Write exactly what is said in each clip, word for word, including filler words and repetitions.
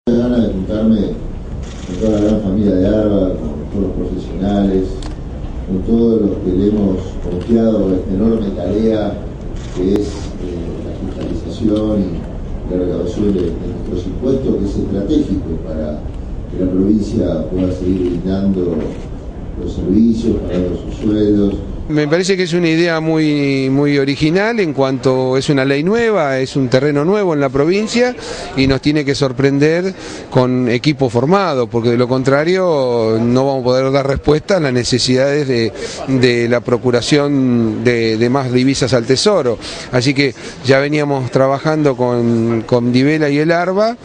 Ganas de juntarme con toda la gran familia de ARBA, con todos los profesionales, con todos los que le hemos confiado esta enorme tarea que es eh, la fiscalización y la recaudación de, de nuestros impuestos, que es estratégico para que la provincia pueda seguir brindando los servicios, pagando sus sueldos. Me parece que es una idea muy, muy original en cuanto es una ley nueva, es un terreno nuevo en la provincia y nos tiene que sorprender con equipo formado, porque de lo contrario no vamos a poder dar respuesta a las necesidades de, de la procuración de, de más divisas al Tesoro. Así que ya veníamos trabajando con, con Divela y el ARBA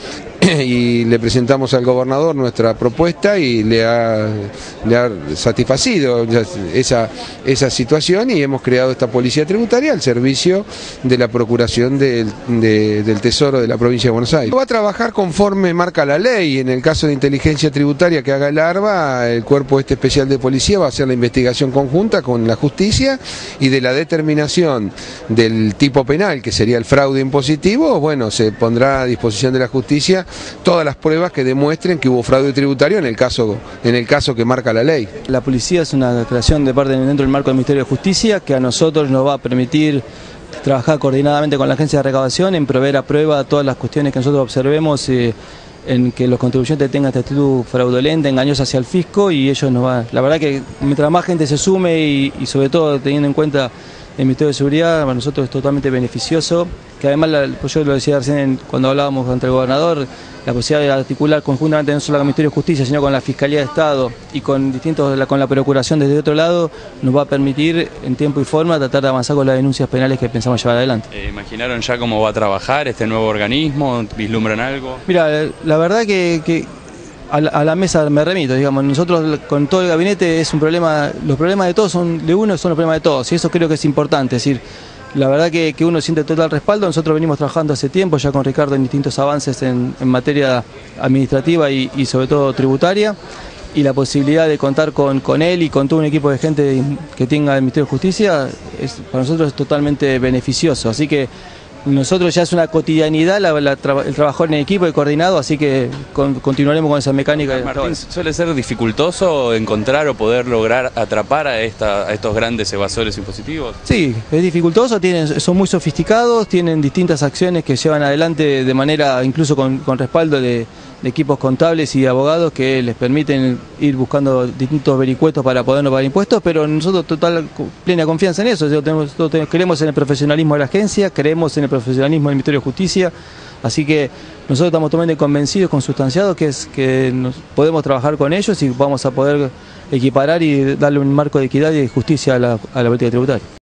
y le presentamos al gobernador nuestra propuesta y le ha, le ha satisfacido esa, esa situación y hemos creado esta policía tributaria al servicio de la procuración del, de, del Tesoro de la provincia de Buenos Aires. Va a trabajar conforme marca la ley. En el caso de inteligencia tributaria que haga el ARBA, el cuerpo este especial de policía va a hacer la investigación conjunta con la justicia y de la determinación del tipo penal, que sería el fraude impositivo, bueno, se pondrá a disposición de la justicia todas las pruebas que demuestren que hubo fraude tributario en el caso, en el caso que marca la ley. La policía es una creación de parte dentro del marco del Ministerio de Justicia que a nosotros nos va a permitir trabajar coordinadamente con la agencia de recaudación en proveer a prueba todas las cuestiones que nosotros observemos eh, en que los contribuyentes tengan esta actitud fraudulenta, engañosa hacia el fisco, y ellos nos van. La verdad que mientras más gente se sume y, y sobre todo teniendo en cuenta el Ministerio de Seguridad, para nosotros es totalmente beneficioso, que además, la, yo lo decía recién cuando hablábamos ante el gobernador, la posibilidad de articular conjuntamente no solo con el Ministerio de Justicia, sino con la Fiscalía de Estado y con distintos con la Procuración desde otro lado, nos va a permitir en tiempo y forma tratar de avanzar con las denuncias penales que pensamos llevar adelante. Eh, ¿Imaginaron ya cómo va a trabajar este nuevo organismo? ¿Vislumbran algo? Mira, la verdad que... que A la, a la mesa me remito, digamos, nosotros con todo el gabinete es un problema, los problemas de todos son de uno, son los problemas de todos, y eso creo que es importante, es decir, la verdad que, que uno siente total respaldo. Nosotros venimos trabajando hace tiempo ya con Ricardo en distintos avances en, en materia administrativa y, y sobre todo tributaria, y la posibilidad de contar con, con él y con todo un equipo de gente que tenga el Ministerio de Justicia es, para nosotros es totalmente beneficioso, así que nosotros ya es una cotidianidad la, la, el trabajo en equipo y coordinado, así que con, continuaremos con esa mecánica. Martín, ¿suele ser dificultoso encontrar o poder lograr atrapar a, esta, a estos grandes evasores impositivos? Sí, es dificultoso, tienen, son muy sofisticados, tienen distintas acciones que llevan adelante de manera, incluso con, con respaldo de, de equipos contables y abogados que les permiten ir buscando distintos vericuetos para poder no pagar impuestos, pero nosotros total plena confianza en eso. Tenemos, tenemos, creemos en el profesionalismo de la agencia, creemos en el profesionalismo del Ministerio de Justicia, así que nosotros estamos totalmente convencidos, consustanciados, que es que nos, podemos trabajar con ellos y vamos a poder equiparar y darle un marco de equidad y de justicia a la, a la política tributaria.